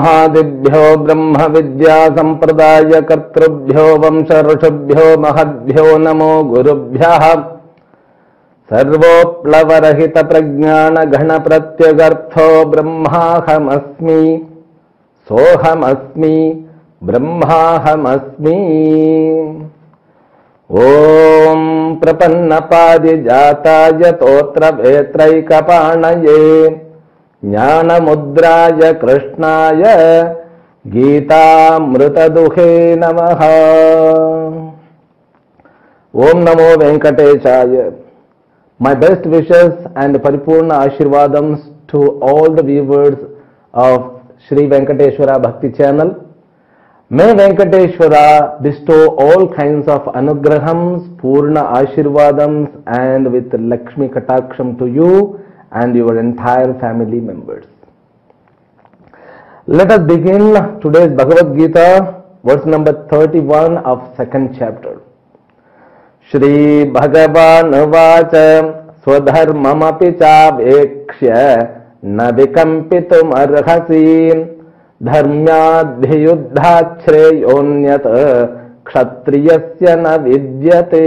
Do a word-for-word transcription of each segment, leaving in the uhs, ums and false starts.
ब्रह्मादिभ्यो ब्रह्म विद्या संप्रदाय कर्तृभ्यो वंश ऋषिभ्यो महद्भ्यो नमो गुरुभ्यः सर्वोप्लवरहित प्रज्ञान घन प्रत्यगर्थो ब्रह्माहमस्मि सोहमस्मि ब्रह्माहमस्मि। ओम प्रपन्नपादिजाताय तोत्र वेत्रैकपाणये ज्ञानमुद्राय कृष्णाय गीतामृतदुहे नमः। ओम नमो वेंकटेशाय। My best wishes and Paripurna Ashirvadams to all the viewers of Shri Venkateswara Bhakthi Channel. May Venkateswara bestow all kinds of anugrahams, Purna Ashirvadams and with Lakshmi Kataksham to you and your entire family members. Let us begin today's Bhagavad Gita, verse number thirty-one of second chapter. Shri Bhagavan Vacha Swadharmamapi Chavekshya Na Vikampitum Arhasi Dharmyadhyuddhachreyonyat Kshatriyasya Na Vidyate.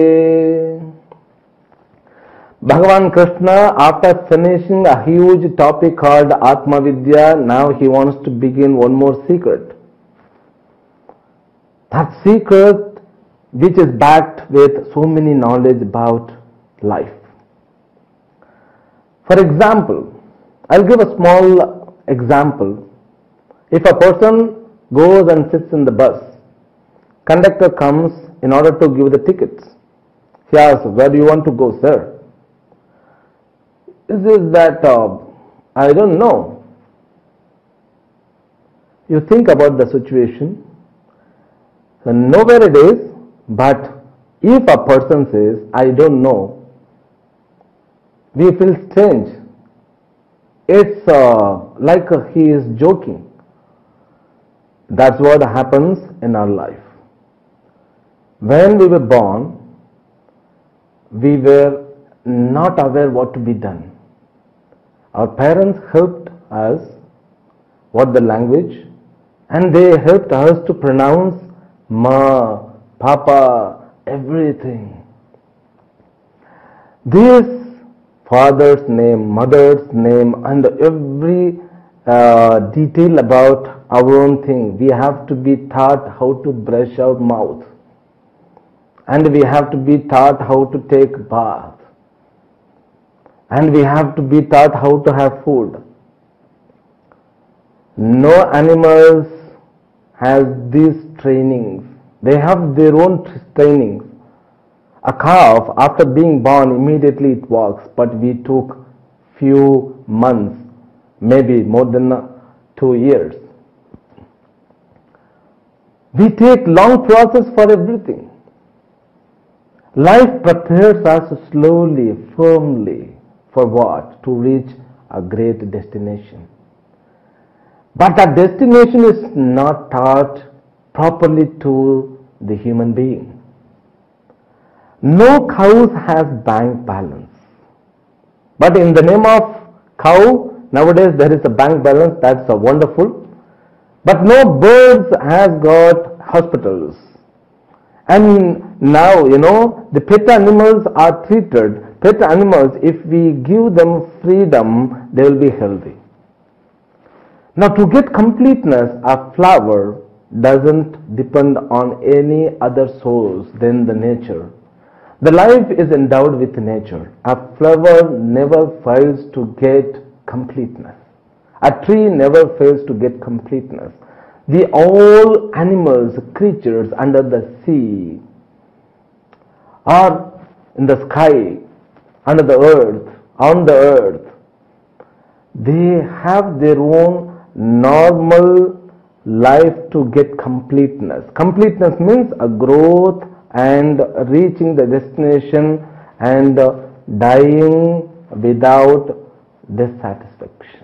Bhagavan Krishna, after finishing a huge topic called Atma Vidya, now he wants to begin one more secret. That secret which is backed with so many knowledge about life. For example, I'll give a small example. If a person goes and sits in the bus, conductor comes in order to give the tickets. He asks, where do you want to go, sir? Is this that, uh, I don't know. You think about the situation, so know where it is. But if a person says, I don't know, we feel strange. It's uh, like uh, he is joking. That's what happens in our life. When we were born, we were not aware what to be done. Our parents helped us what the language, and they helped us to pronounce Ma, Papa, everything. This father's name, mother's name, and every uh, detail about our own thing, we have to be taught how to brush our mouth, and we have to be taught how to take bath, and we have to be taught how to have food. No animals has these trainings. They have their own trainings. A calf, after being born, immediately it walks, but we took few months, maybe more than two years. We take long process for everything. Life prepares us slowly, firmly, for what? To reach a great destination. But that destination is not taught properly to the human being. No cows has bank balance. But in the name of cow, nowadays there is a bank balance, that's a wonderful. But no birds has got hospitals. And now, you know, the pet animals are treated. Pet animals, if we give them freedom, they will be healthy. Now to get completeness, a flower doesn't depend on any other source than the nature. The life is endowed with nature. A flower never fails to get completeness. A tree never fails to get completeness. The all animals, creatures under the sea, or in the sky, under the earth, on the earth, they have their own normal life to get completeness. Completeness means a growth and reaching the destination and uh, dying without dissatisfaction.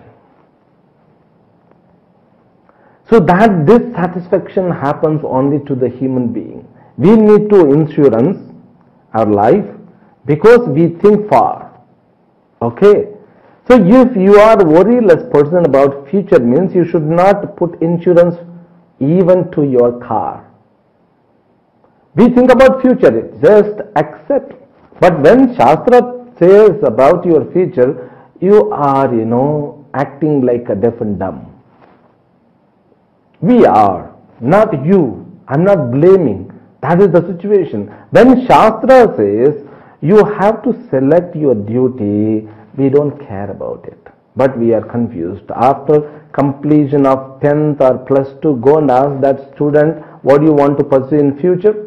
So that dissatisfaction happens only to the human being. We need to insurance our life because we think far. Okay. So if you are a worryless person about future, means you should not put insurance even to your car. We think about future, just accept. But when Shastra says about your future, you are, you know, acting like a deaf and dumb. We are, not you. I'm not blaming. That is the situation. When Shastra says you have to select your duty, we don't care about it. But we are confused. After completion of tenth or plus two, go and ask that student, what do you want to pursue in future?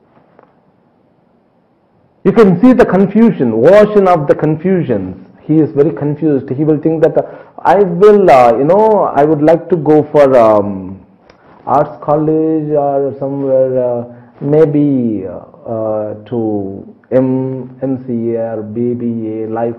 You can see the confusion, ocean of the confusions. He is very confused. He will think that uh, I will, uh, you know, I would like to go for um, arts college or somewhere, uh, maybe uh, uh, to M, MCA or B B A, life.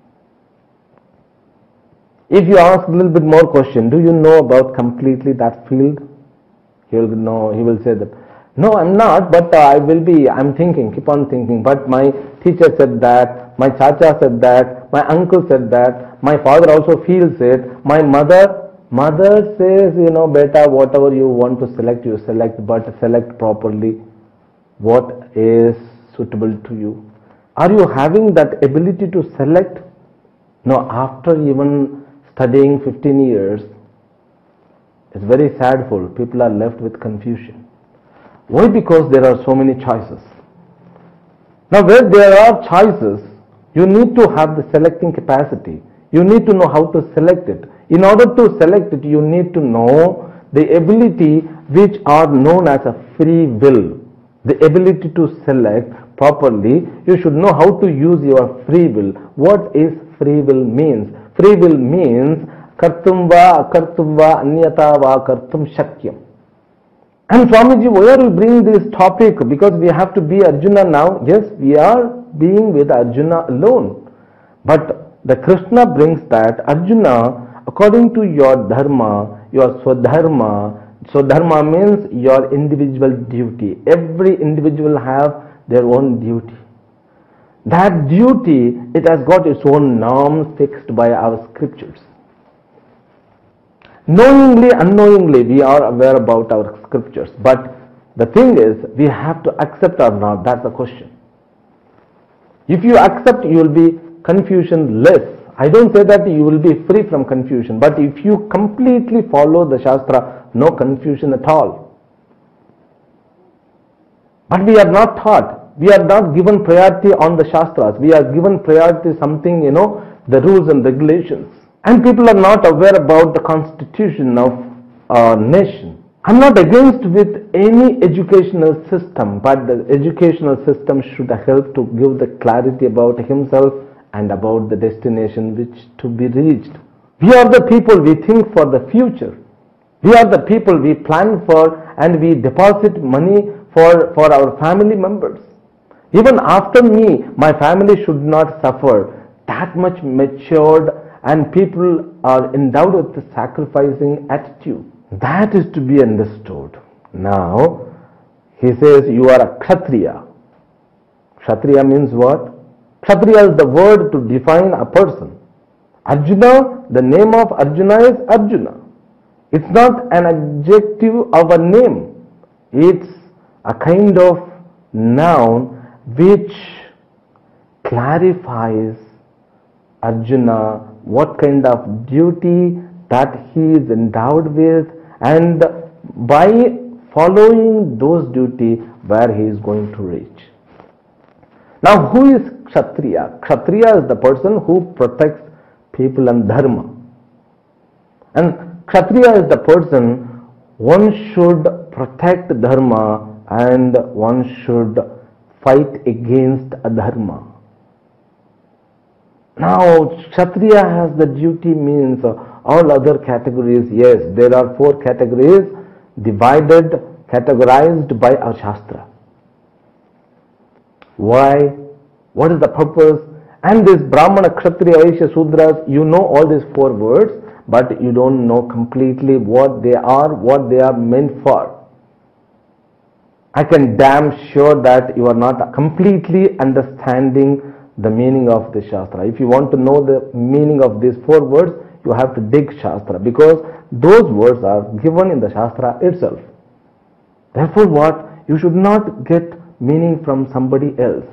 If you ask a little bit more question, do you know about completely that field? He will know, he will say that, no, I'm not, but uh, I will be, I'm thinking, keep on thinking, but my teacher said that, my chacha said that, my uncle said that, my father also feels it, my mother, mother says, you know, beta, whatever you want to select, you select, but select properly what is suitable to you. Are you having that ability to select? No, after even studying fifteen years, it's very sadful, people are left with confusion. Why? Because there are so many choices. Now where there are choices, you need to have the selecting capacity. You need to know how to select it. In order to select it, you need to know the ability which are known as a free will. The ability to select properly, you should know how to use your free will. What is free will means? Free will means kartum va akartum va anyata va kartum shakyam. And Swamiji, why are we bringing this topic? Because we have to be Arjuna now. Yes, we are being with Arjuna alone. But the Krishna brings that Arjuna, according to your dharma, your swadharma, swadharma means your individual duty. Every individual have their own duty. That duty, it has got its own norms fixed by our scriptures. Knowingly, unknowingly, we are aware about our scriptures. But the thing is, we have to accept or not. That's the question. If you accept, you will be confusion-less. I don't say that you will be free from confusion. But if you completely follow the Shastra, no confusion at all. But we are not taught. We are not given priority on the Shastras. We are given priority something, you know, the rules and regulations. And people are not aware about the constitution of our nation. I'm not against with any educational system, but the educational system should help to give the clarity about himself and about the destination which to be reached. We are the people, we think for the future. We are the people, we plan for and we deposit money for, for our family members. Even after me, my family should not suffer. That much matured and people are endowed with the sacrificing attitude. That is to be understood. Now, he says you are a Kshatriya. Kshatriya means what? Kshatriya is the word to define a person. Arjuna, the name of Arjuna is Arjuna. It's not an adjective of a name. It's a kind of noun which clarifies Arjuna what kind of duty that he is endowed with, and by following those duty where he is going to reach. Now, who is Kshatriya? Kshatriya is the person who protects people and dharma. And Kshatriya is the person, one should protect dharma and one should fight against adharma. Now, Kshatriya has the duty means uh, all other categories, yes, there are four categories divided, categorized by our Shastra. Why? What is the purpose? And this Brahmana, Kshatriya, Vaishya, Sudras, you know all these four words, but you don't know completely what they are, what they are meant for. I can damn sure that you are not completely understanding the meaning of the Shastra. If you want to know the meaning of these four words, you have to dig Shastra, because those words are given in the Shastra itself. Therefore what? You should not get meaning from somebody else.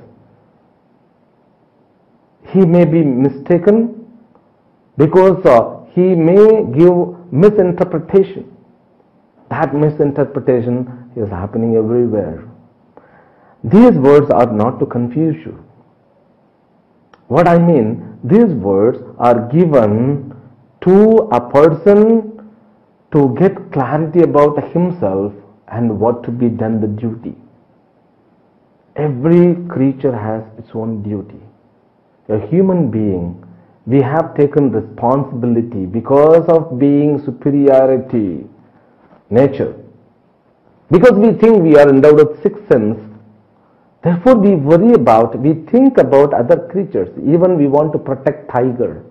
He may be mistaken, because uh, he may give misinterpretation. That misinterpretation is happening everywhere. These words are not to confuse you. What I mean, these words are given to a person to get clarity about himself and what to be done, the duty. Every creature has its own duty. A human being, we have taken responsibility because of being superiority nature. Because we think we are endowed with sixth sense, therefore we worry about, we think about other creatures. Even we want to protect tiger,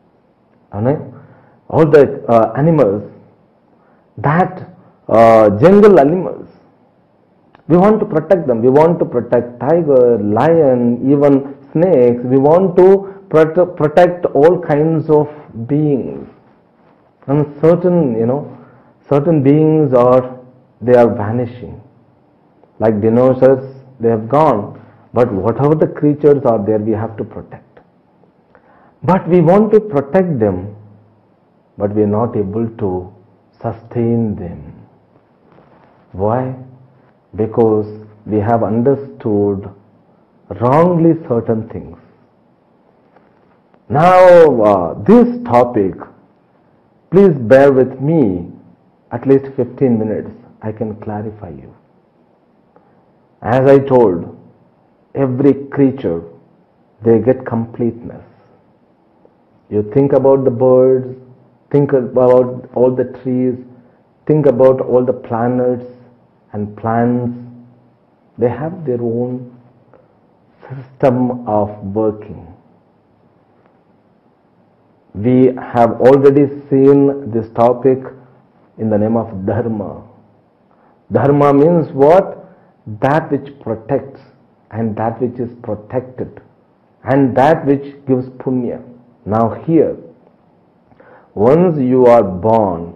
all the uh, animals, that uh, jungle animals. We want to protect them. We want to protect tiger, lion, even snakes. We want to prote- protect all kinds of beings. And certain, you know, certain beings are, they are vanishing. Like dinosaurs, they have gone. But whatever the creatures are there, we have to protect. But we want to protect them, but we are not able to sustain them. Why? Because we have understood wrongly certain things. Now, uh, this topic, please bear with me at least fifteen minutes. I can clarify you. As I told, every creature, they get completeness. You think about the birds, think about all the trees, think about all the planets and plants. They have their own system of working. We have already seen this topic in the name of Dharma. Dharma means what? That which protects and that which is protected and that which gives punya. Now here, once you are born,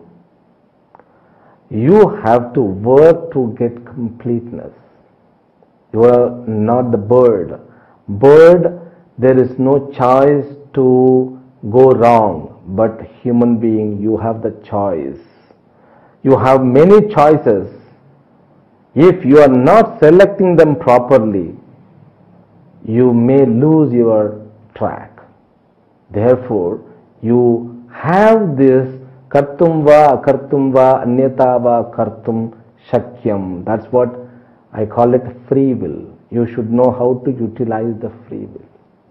you have to work to get completeness. You are not the bird. Bird, there is no choice to go wrong, but human being, you have the choice. You have many choices. If you are not selecting them properly, you may lose your track. Therefore, you have this kartum va akartum va anyata va kartum shakyam. That's what I call it, free will. You should know how to utilize the free will.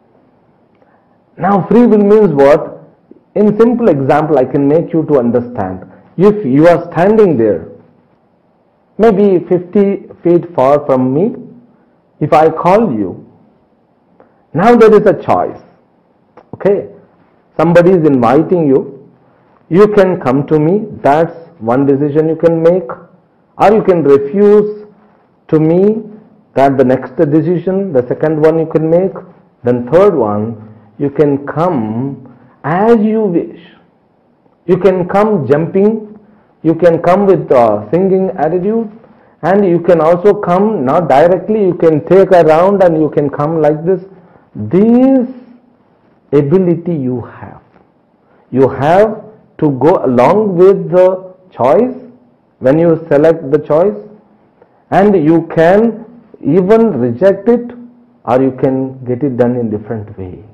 Now, free will means what? In simple example, I can make you to understand. If you are standing there, maybe fifty feet far from me, if I call you, now there is a choice. Okay, somebody is inviting you, you can come to me, that's one decision you can make, or you can refuse to me, that the next decision, the second one you can make, then third one, you can come as you wish. You can come jumping, you can come with a singing attitude, and you can also come not directly, you can take a round and you can come like this. This ability you have. You have to go along with the choice when you select the choice, and you can even reject it or you can get it done in different way.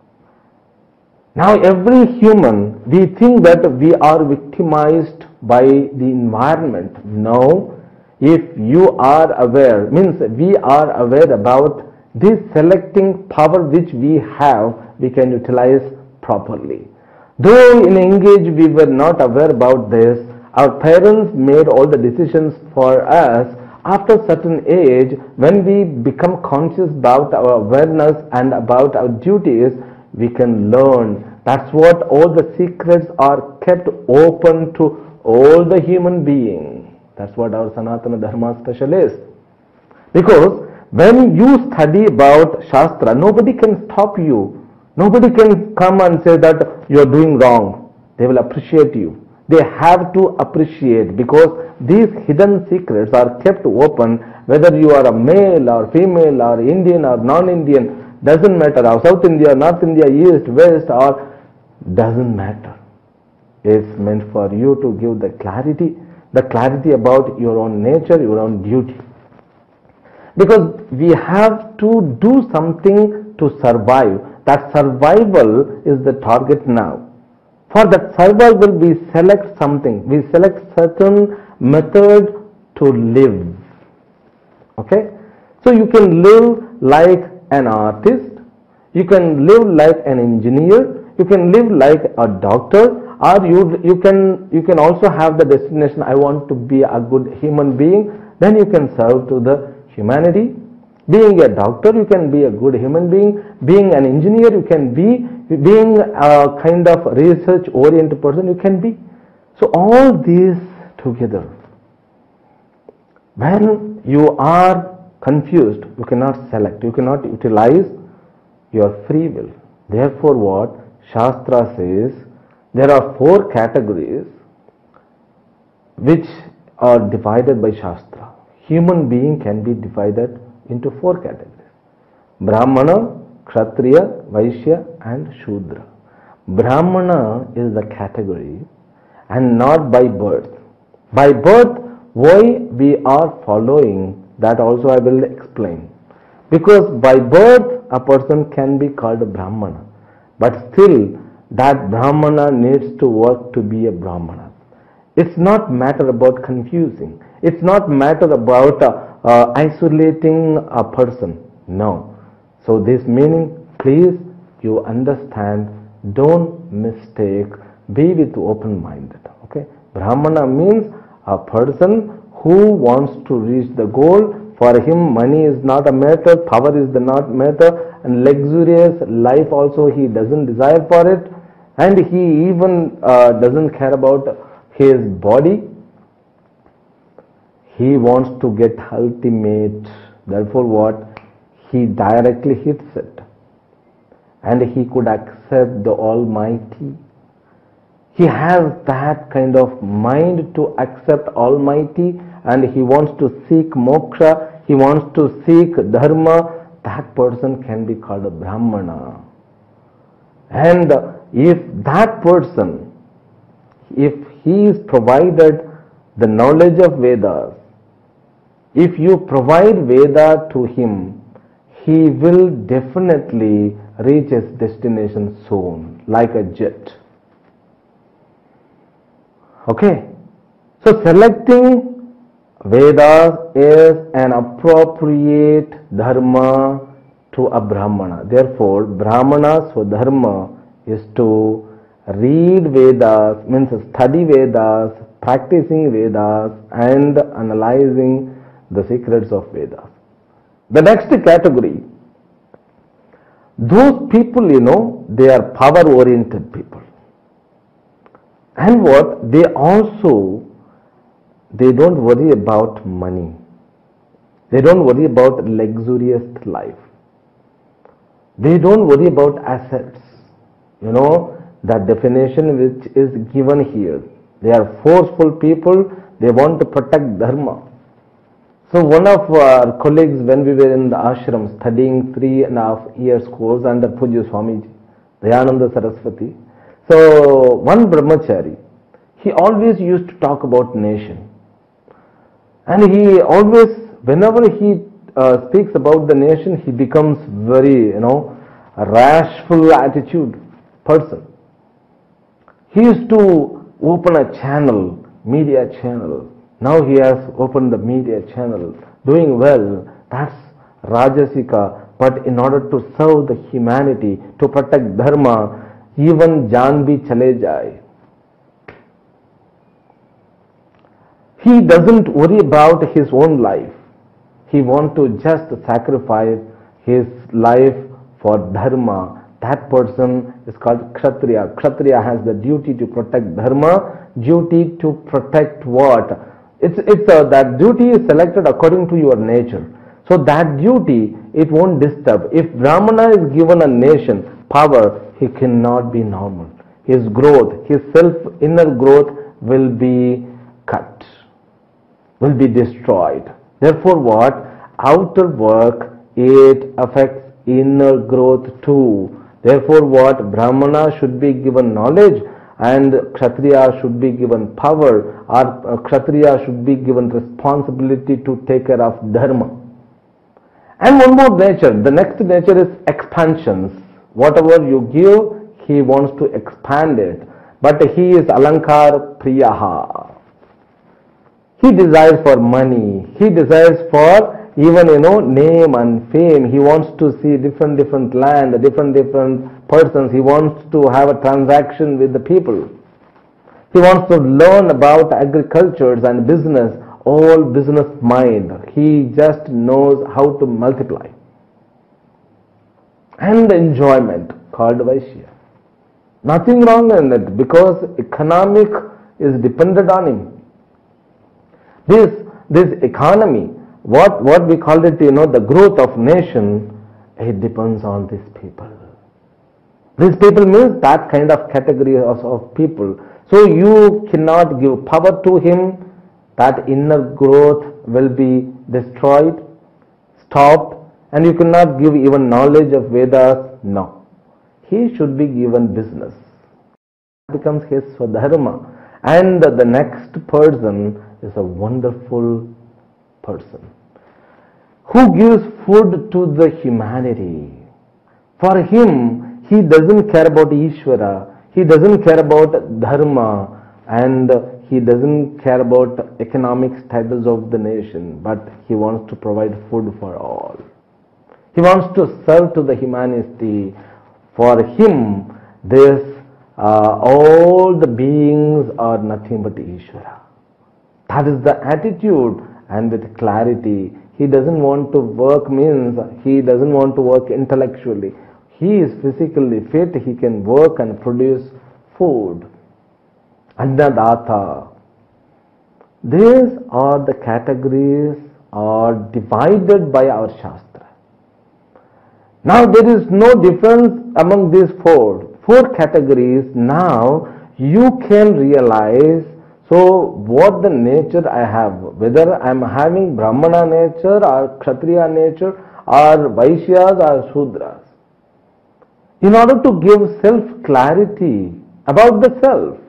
Now every human, we think that we are victimized by the environment. No. If you are aware, means we are aware about this selecting power which we have, we can utilize properly. Though in Engage we were not aware about this, our parents made all the decisions for us. After certain age, when we become conscious about our awareness and about our duties, we can learn. That's what all the secrets are kept open to all the human beings. That's what our Sanatana Dharma special is. Because when you study about Shastra, nobody can stop you. Nobody can come and say that you are doing wrong. They will appreciate you. They have to appreciate, because these hidden secrets are kept open, whether you are a male or female or Indian or non-Indian, doesn't matter, or South India, North India, East, West, or doesn't matter. It's meant for you to give the clarity, the clarity about your own nature, your own duty. Because we have to do something to survive. That survival is the target now. For that survival, we select something. We select certain method to live. Okay? So you can live like an artist. You can live like an engineer. You can live like a doctor. Or you, you, can, you can also have the destination, I want to be a good human being. Then you can serve to the humanity. Being a doctor, you can be a good human being. Being an engineer, you can be. Being a kind of research-oriented person, you can be. So all these together. When you are confused, you cannot select, you cannot utilize your free will. Therefore, what Shastra says, there are four categories which are divided by Shastra. Human being can be divided into four categories: Brahmana, Kshatriya, Vaishya and Shudra. Brahmana is the category, and not by birth. By birth, why we are following, that also I will explain. Because by birth, a person can be called a Brahmana, but still that Brahmana needs to work to be a Brahmana. It's not matter about confusing. It's not matter about uh, uh, isolating a person. No. So this meaning, please, you understand, don't mistake, be with open-minded. Okay? Brahmana means a person who wants to reach the goal. For him, money is not a matter, power is the not matter, and luxurious life also he doesn't desire for it, and he even uh, doesn't care about his body. He wants to get ultimate. Therefore, what? He directly hits it, and he could accept the Almighty. He has that kind of mind to accept Almighty, and he wants to seek moksha, he wants to seek dharma. That person can be called a Brahmana. And if that person, if he is provided the knowledge of Vedas, if you provide Veda to him, he will definitely reach his destination soon, like a jet. Okay? So selecting Vedas is an appropriate dharma to a Brahmana. Therefore, Brahmana Swadharma is to read Vedas, means study Vedas, practicing Vedas and analyzing the secrets of Vedas. The next category, those people, you know, they are power-oriented people. And what? They also, they don't worry about money. They don't worry about luxurious life. They don't worry about assets. You know, that definition which is given here. They are forceful people. They want to protect dharma. So one of our colleagues, when we were in the ashram studying three and a half years course under Pujya Swamiji, Dayananda Saraswati. So one brahmachari, he always used to talk about nation. And he always, whenever he uh, speaks about the nation, he becomes very, you know, a rashful attitude person. He used to open a channel, media channel. Now he has opened the media channel, doing well. That's Rajasika. But in order to serve the humanity, to protect dharma, even jaan bhi chale jaye. He doesn't worry about his own life. He wants to just sacrifice his life for dharma. That person is called Kshatriya. Kshatriya has the duty to protect dharma, duty to protect what? It's, it's uh, that duty is selected according to your nature. So that duty, it won't disturb. If Brahmana is given a nation, power, he cannot be normal. His growth, his self inner growth will be cut, will be destroyed. Therefore what? Outer work, it affects inner growth too. Therefore what? Brahmana should be given knowledge and Kshatriya should be given power, or Kshatriya should be given responsibility to take care of dharma. And one more nature, the next nature is expansions. Whatever you give, he wants to expand it. But he is alankar priyaha. He desires for money. He desires for even, you know, name and fame. He wants to see different, different land, different, different persons. He wants to have a transaction with the people. He wants to learn about agriculture and business, all business mind. He just knows how to multiply. And enjoyment, called Vaishya. Nothing wrong in it, because economic is dependent on him. This, this economy, what, what we call it, you know, the growth of nation, it depends on these people. These people means that kind of category of, of people. So you cannot give power to him, that inner growth will be destroyed, stopped, and you cannot give even knowledge of Vedas. No. He should be given business. It becomes his swadharma. And the next person is a wonderful person who gives food to the humanity. For him, he doesn't care about Ishvara, he doesn't care about dharma, and he doesn't care about economic status of the nation, but he wants to provide food for all. He wants to serve to the humanity. For him, this uh, all the beings are nothing but Ishvara. That is the attitude, and with clarity. He doesn't want to work means he doesn't want to work intellectually. He is physically fit, he can work and produce food. Annadata. These are the categories are divided by our Shastra. Now there is no difference among these four. Four categories. Now you can realize, so what the nature I have, whether I am having Brahmana nature or Kshatriya nature or Vaishyas or Shudras. In order to give self-clarity about the self.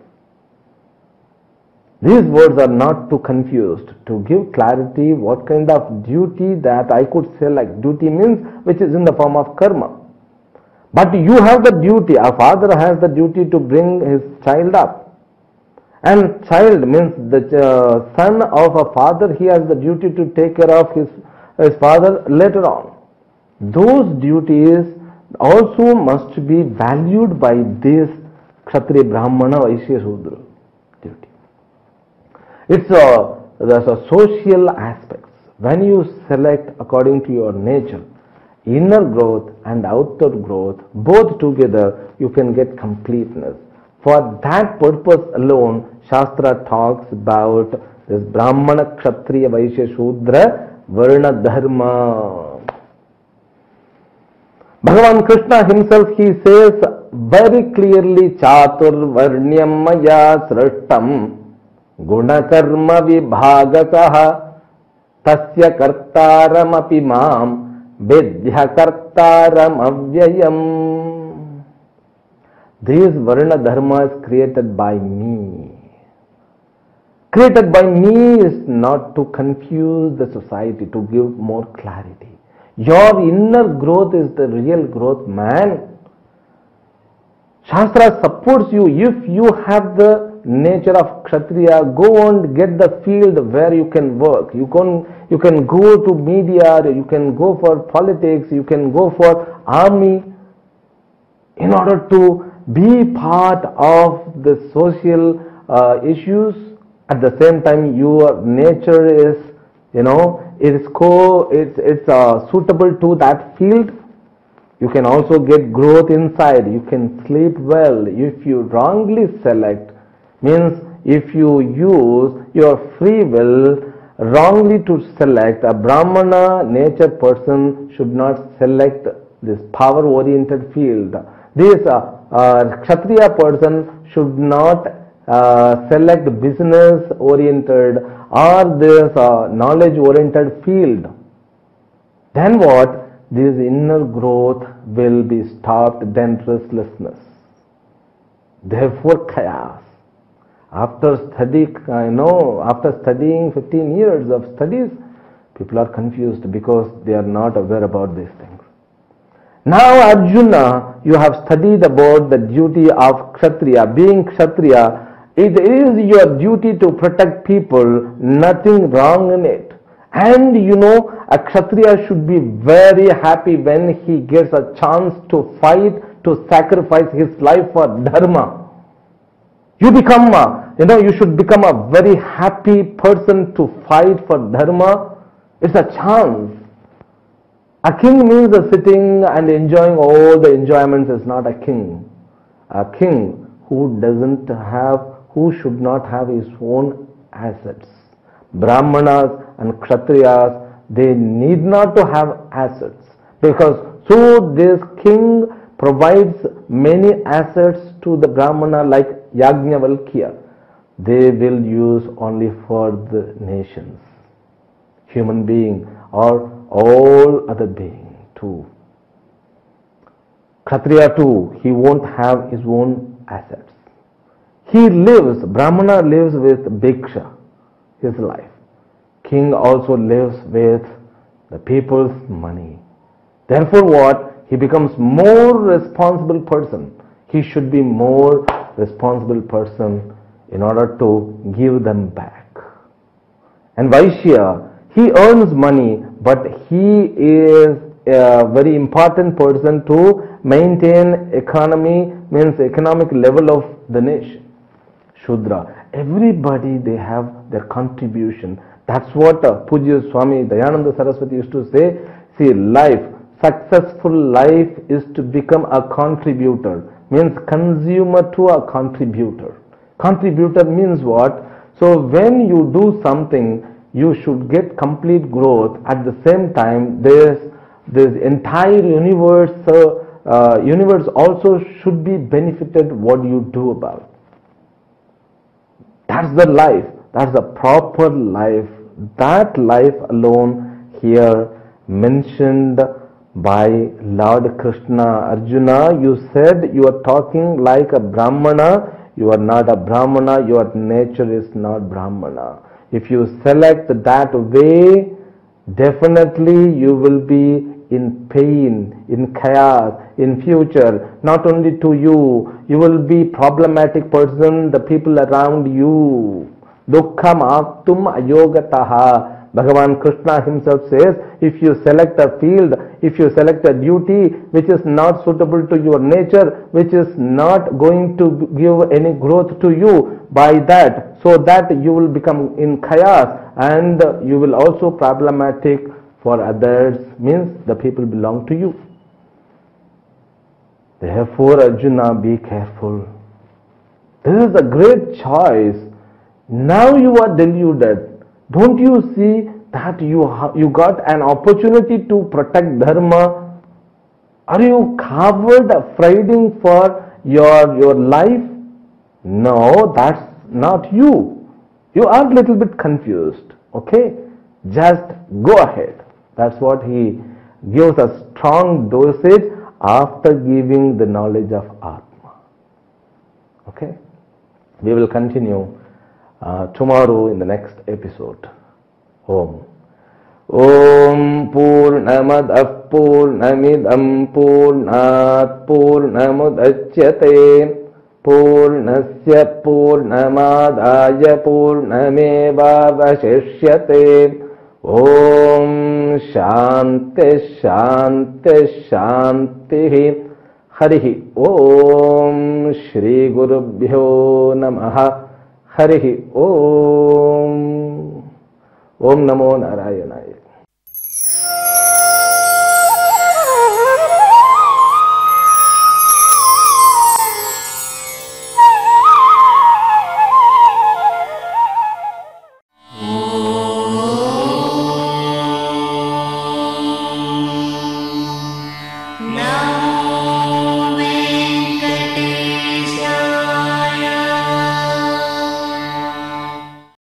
These words are not too confused. To give clarity, what kind of duty that I could say, like duty means which is in the form of karma. But you have the duty, a father has the duty to bring his child up. And child means the uh, son of a father, he has the duty to take care of his, his father later on. Those duties also must be valued by this Kshatriya, Brahmana, Vaishya, Shudra duty. It's a, there's a social aspects. When you select according to your nature, inner growth and outer growth, both together, you can get completeness. For that purpose alone, Shastra talks about this Brahmana, Kshatriya, Vaishya, Shudra, Varna, Dharma. Bhagavan Krishna himself, he says very clearly, Chatur Varnyam Maya Srashtam Gunakarma Vibhagakaha Tasya Kartaram Api Mam Vedhya Kartaram Avyayam. This Varna Dharma is created by me. Created by me is not to confuse the society, to give more clarity. Your inner growth is the real growth, man. Shastra supports you. If you have the nature of Kshatriya, go and get the field where you can work. You can, you can go to media, you can go for politics, you can go for army in order to be part of the social uh, issues. At the same time, your nature is, you know, it is co, it's, it's uh, suitable to that field. You can also get growth inside. You can sleep well. If you wrongly select, means if you use your free will wrongly to select. A Brahmana nature person should not select this power-oriented field. This uh, uh, Kshatriya person should not uh, select business-oriented or this uh, knowledge-oriented field. Then what? This inner growth will be stopped, then restlessness. Therefore chaos. After study, I know, after studying fifteen years of studies, people are confused because they are not aware about these things. Now Arjuna, you have studied about the duty of Kshatriya. Being Kshatriya, it is your duty to protect people, nothing wrong in it. And you know, a Kshatriya should be very happy when he gets a chance to fight, to sacrifice his life for Dharma. You become, a, you know, you should become a very happy person to fight for Dharma. It's a chance. A king means a sitting and enjoying all the enjoyments is not a king. A king who doesn't have, who should not have his own assets. Brahmanas and Kshatriyas, they need not to have assets, because so this king provides many assets to the Brahmana like Yajnavalkya. They will use only for the nations, human being or all other being too. Kshatriya too, he won't have his own assets. He lives, Brahmana lives with Bhiksha, his life. King also lives with the people's money. Therefore what? He becomes more responsible person. He should be more responsible person in order to give them back. And Vaishya, he earns money, but he is a very important person to maintain economy, means economic level of the nation. Shudra, everybody they have their contribution. That's what uh, Pujya Swami Dayananda Saraswati used to say. See, life, successful life is to become a contributor, means consumer to a contributor. Contributor means what? So when you do something, you should get complete growth. At the same time, this this entire universe, uh, uh, universe also should be benefited what you do about. That's the life. That's the proper life. That life alone here mentioned by Lord Krishna. Arjuna, you said you are talking like a Brahmana. You are not a Brahmana. Your nature is not Brahmana. If you select that way, definitely you will be in pain, in chaos, in future. Not only to you, you will be problematic person, the people around you. Dukkham aktum ayogataha. Bhagavan Krishna himself says, if you select a field, if you select a duty which is not suitable to your nature, which is not going to give any growth to you, by that, so that you will become in chaos and you will also problematic for others, means the people belong to you. Therefore, Arjuna, be careful. This is a great choice. Now you are deluded. Don't you see that you, you got an opportunity to protect Dharma? Are you covered, afraiding for your, your life? No, that's not you. You are a little bit confused. Okay? Just go ahead. That's what he gives a strong dosage after giving the knowledge of Atma. Okay? We will continue uh, tomorrow in the next episode. Om. Om Purnamadav Purnamidam Purnat Purnamudachyate Purnasya Purnamadaya Purnameva Vashishyate. Om Shanti Shanti Shanti. Harihi Om Shri Gurubhyo Namaha. Harihi Om. Om Namo Narayanaya.